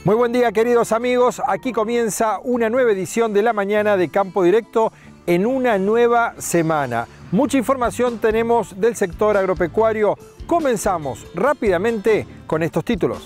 Muy buen día, queridos amigos. Aquí comienza una nueva edición de la mañana de Campo Directo en una nueva semana. Mucha información tenemos del sector agropecuario. Comenzamos rápidamente con estos títulos.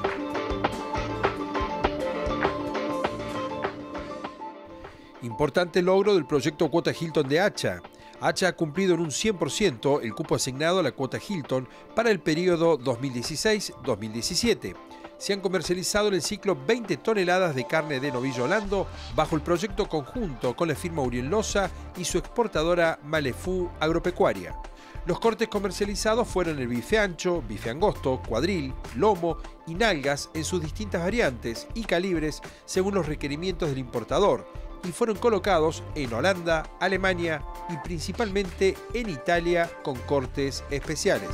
Importante logro del proyecto Cuota Hilton de Hacha. Hacha ha cumplido en un 100% el cupo asignado a la cuota Hilton para el periodo 2016-2017. Se han comercializado en el ciclo 20 toneladas de carne de novillo holando bajo el proyecto conjunto con la firma Uriel Loza y su exportadora Malefú Agropecuaria. Los cortes comercializados fueron el bife ancho, bife angosto, cuadril, lomo y nalgas en sus distintas variantes y calibres según los requerimientos del importador, y fueron colocados en Holanda, Alemania y principalmente en Italia con cortes especiales.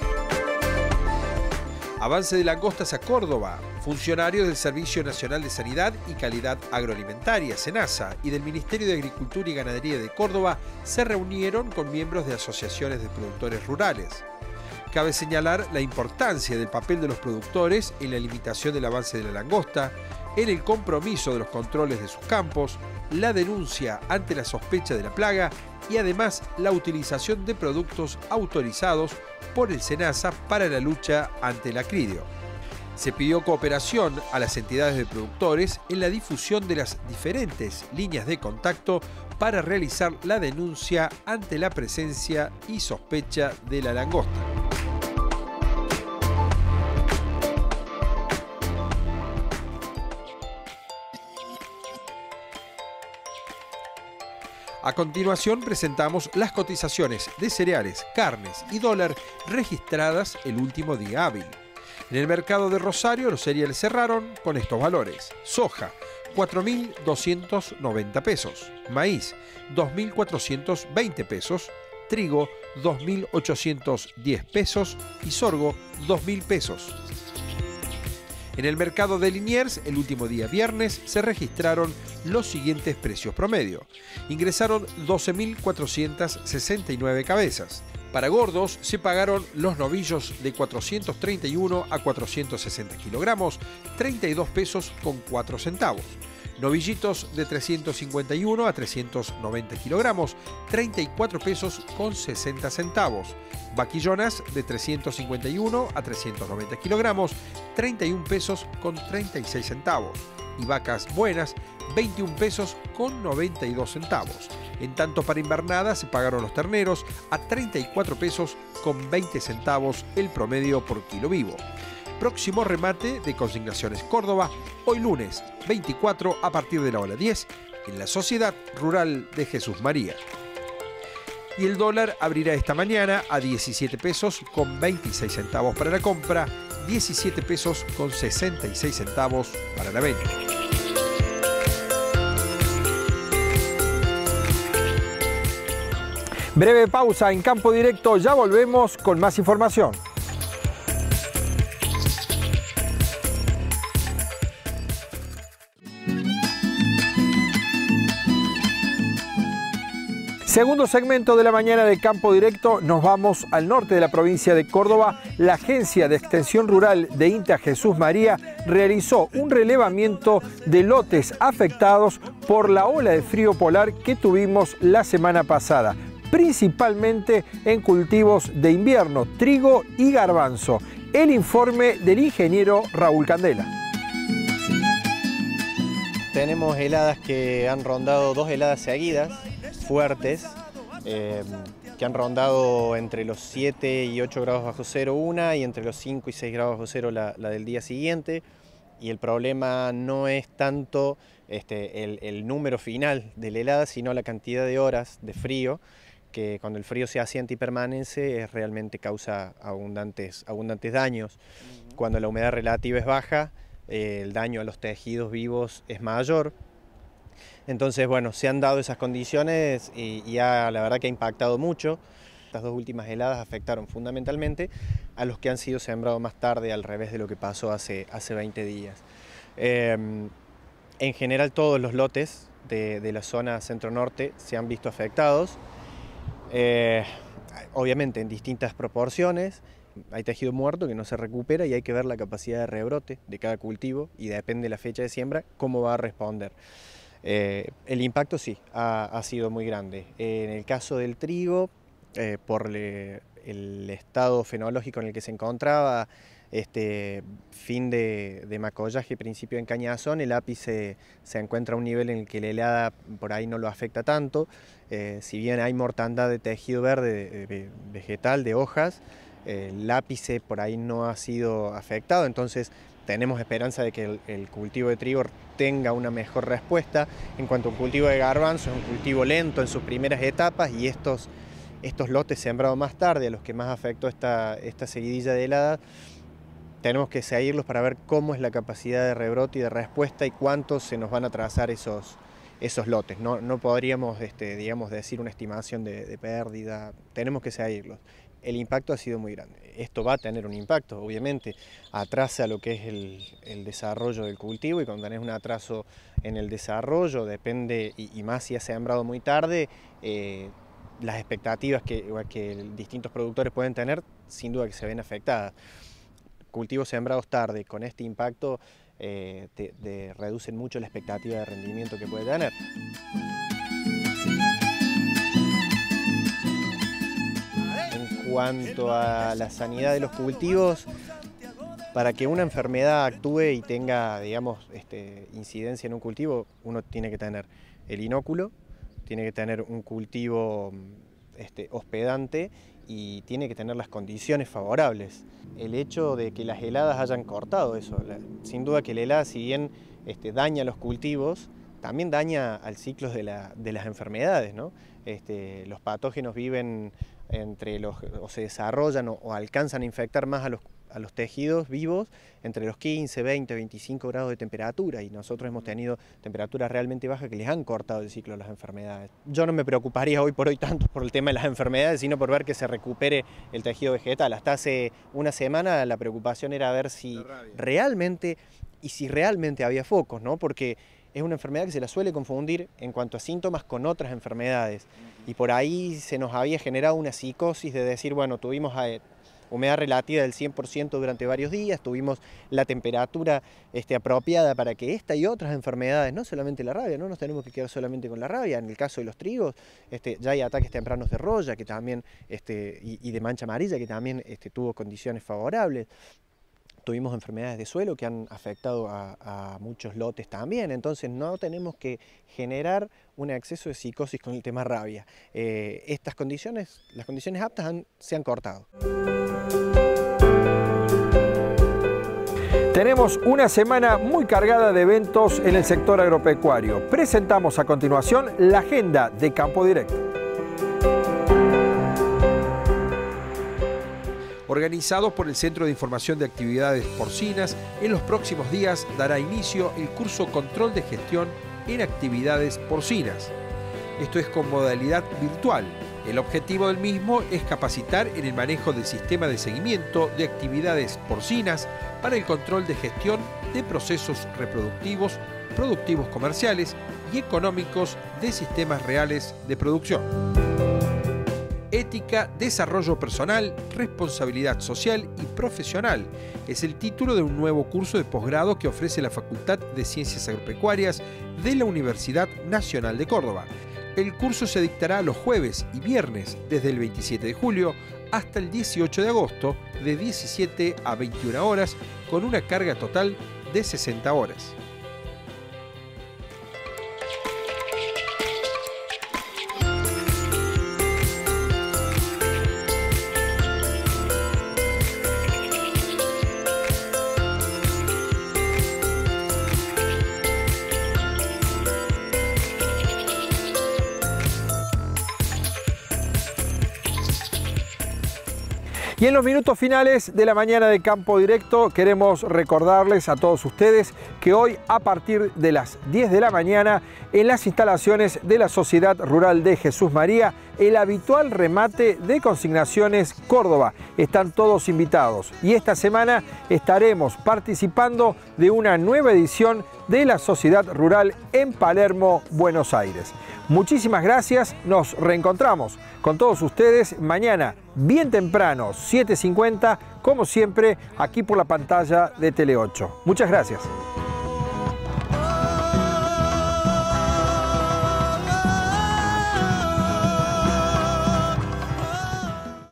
Avance de langostas a Córdoba. Funcionarios del Servicio Nacional de Sanidad y Calidad Agroalimentaria, SENASA, y del Ministerio de Agricultura y Ganadería de Córdoba se reunieron con miembros de asociaciones de productores rurales. Cabe señalar la importancia del papel de los productores en la limitación del avance de la langosta, en el compromiso de los controles de sus campos, la denuncia ante la sospecha de la plaga y además la utilización de productos autorizados por el SENASA para la lucha ante el acridio. Se pidió cooperación a las entidades de productores en la difusión de las diferentes líneas de contacto para realizar la denuncia ante la presencia y sospecha de la langosta. A continuación presentamos las cotizaciones de cereales, carnes y dólar registradas el último día hábil. En el mercado de Rosario los cereales cerraron con estos valores: soja 4.290 pesos, maíz 2.420 pesos, trigo 2.810 pesos y sorgo 2.000 pesos. En el mercado de Liniers, el último día viernes, se registraron los siguientes precios promedio. Ingresaron 12.469 cabezas. Para gordos se pagaron los novillos de 431 a 460 kilogramos, 32 pesos con 4 centavos. Novillitos de 351 a 390 kilogramos, 34 pesos con 60 centavos. Vaquillonas de 351 a 390 kilogramos, 31 pesos con 36 centavos. Y vacas buenas, 21 pesos con 92 centavos. En tanto, para invernada se pagaron los terneros a 34 pesos con 20 centavos el promedio por kilo vivo. Próximo remate de Consignaciones Córdoba, hoy lunes 24 a partir de la hora 10, en la Sociedad Rural de Jesús María. Y el dólar abrirá esta mañana a 17 pesos con 26 centavos para la compra, 17 pesos con 66 centavos para la venta. Breve pausa en Campo Directo, ya volvemos con más información. Segundo segmento de la mañana de Campo Directo, nos vamos al norte de la provincia de Córdoba. La Agencia de Extensión Rural de INTA Jesús María realizó un relevamiento de lotes afectados por la ola de frío polar que tuvimos la semana pasada, principalmente en cultivos de invierno, trigo y garbanzo. El informe del ingeniero Raúl Candela. Tenemos heladas que han rondado, 2 heladas seguidas, fuertes, que han rondado entre los 7 y 8 grados bajo cero una y entre los 5 y 6 grados bajo cero la del día siguiente. Y el problema no es tanto el número final de la helada, sino la cantidad de horas de frío, que cuando el frío se asienta y permanece realmente causa abundantes daños. Cuando la humedad relativa es baja, el daño a los tejidos vivos es mayor. Entonces, bueno, se han dado esas condiciones y la verdad que ha impactado mucho. Estas 2 últimas heladas afectaron fundamentalmente a los que han sido sembrados más tarde, al revés de lo que pasó hace 20 días. En general, todos los lotes de la zona centro-norte se han visto afectados. obviamente en distintas proporciones. Hay tejido muerto que no se recupera y hay que ver la capacidad de rebrote de cada cultivo y depende de la fecha de siembra cómo va a responder. El impacto sí, ha sido muy grande. En el caso del trigo, por el estado fenológico en el que se encontraba, fin de macollaje, principio en cañazón, el ápice se encuentra a un nivel en el que la helada por ahí no lo afecta tanto. Si bien hay mortandad de tejido verde, vegetal, de hojas, el ápice por ahí no ha sido afectado, entonces tenemos esperanza de que el cultivo de trigo tenga una mejor respuesta. En cuanto a un cultivo de garbanzo, es un cultivo lento en sus primeras etapas y estos lotes sembrados más tarde, a los que más afectó esta seguidilla de heladas, tenemos que seguirlos para ver cómo es la capacidad de rebrote y de respuesta y cuántos se nos van a trazar esos lotes. No podríamos digamos, decir una estimación de pérdida, tenemos que seguirlos. El impacto ha sido muy grande. Esto va a tener un impacto, obviamente, atrasa lo que es el desarrollo del cultivo y cuando tenés un atraso en el desarrollo, depende, y más si ha sembrado muy tarde, las expectativas que distintos productores pueden tener, sin duda que se ven afectadas. Cultivos sembrados tarde, con este impacto, reducen mucho la expectativa de rendimiento que puede tener. En cuanto a la sanidad de los cultivos, para que una enfermedad actúe y tenga, digamos, incidencia en un cultivo, uno tiene que tener el inóculo, tiene que tener un cultivo hospedante y tiene que tener las condiciones favorables. El hecho de que las heladas hayan cortado eso, sin duda que la helada, si bien daña los cultivos, también daña al ciclo de las enfermedades, ¿no? Los patógenos viven o se desarrollan o alcanzan a infectar más a los tejidos vivos entre los 15, 20, 25 grados de temperatura y nosotros hemos tenido temperaturas realmente bajas que les han cortado el ciclo de las enfermedades. Yo no me preocuparía hoy por hoy tanto por el tema de las enfermedades, sino por ver que se recupere el tejido vegetal. Hasta hace una semana la preocupación era ver si realmente había focos, ¿no? Porque es una enfermedad que se la suele confundir en cuanto a síntomas con otras enfermedades y por ahí se nos había generado una psicosis de decir, bueno, tuvimos humedad relativa del 100% durante varios días, tuvimos la temperatura apropiada para que esta y otras enfermedades, no solamente la rabia, no nos tenemos que quedar solamente con la rabia, en el caso de los trigos ya hay ataques tempranos de roya que también, y de mancha amarilla que también tuvo condiciones favorables. Tuvimos enfermedades de suelo que han afectado a muchos lotes también, entonces no tenemos que generar un exceso de psicosis con el tema rabia. Las condiciones aptas se han cortado. Tenemos una semana muy cargada de eventos en el sector agropecuario. Presentamos a continuación la agenda de Campo Directo. Organizado por el Centro de Información de Actividades Porcinas, en los próximos días dará inicio el curso Control de Gestión en Actividades Porcinas. Esto es con modalidad virtual. El objetivo del mismo es capacitar en el manejo del sistema de seguimiento de actividades porcinas para el control de gestión de procesos reproductivos, productivos comerciales y económicos de sistemas reales de producción. Ética, desarrollo personal, responsabilidad social y profesional es el título de un nuevo curso de posgrado que ofrece la Facultad de Ciencias Agropecuarias de la Universidad Nacional de Córdoba. El curso se dictará los jueves y viernes desde el 27 de julio hasta el 18 de agosto de 17 a 21 horas con una carga total de 60 horas. Y en los minutos finales de la mañana de Campo Directo queremos recordarles a todos ustedes que hoy a partir de las 10 de la mañana en las instalaciones de la Sociedad Rural de Jesús María el habitual remate de consignaciones Córdoba. Están todos invitados y esta semana estaremos participando de una nueva edición de la Sociedad Rural en Palermo, Buenos Aires. Muchísimas gracias, nos reencontramos con todos ustedes mañana bien temprano, 7:50, como siempre, aquí por la pantalla de Tele 8. Muchas gracias.